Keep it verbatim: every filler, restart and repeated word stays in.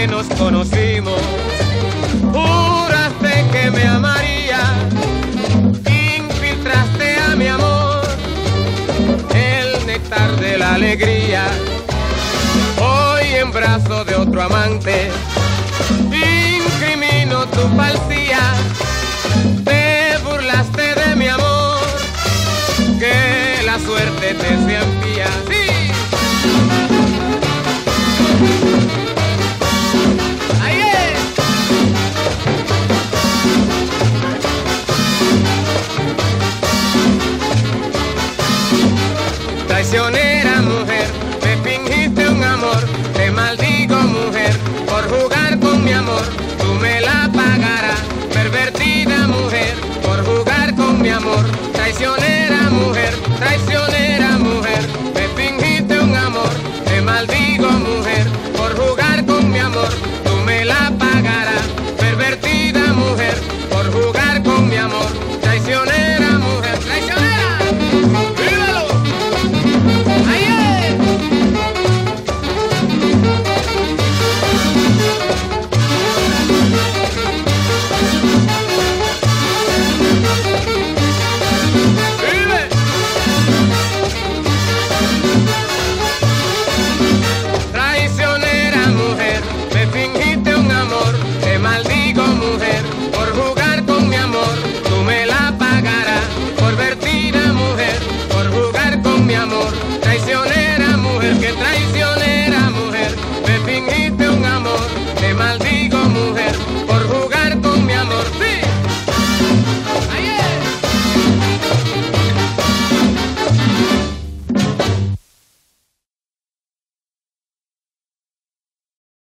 que nos conocimos, juraste que me amarías, infiltraste a mi amor el néctar de la alegría. Hoy en brazos de otro amante incrimino tu falsía. Te burlaste de mi amor, que la suerte te sea envía. ¡Sí! ¡Ahí es! Traicionera mujer, me fingiste un amor, te maldigo mujer, por jugar con mi amor, tú me la pagarás. Pervertida mujer, por jugar con mi amor, traicionera mujer, traicionera mujer, me fingiste un amor, te maldigo mujer, por jugar con mi amor.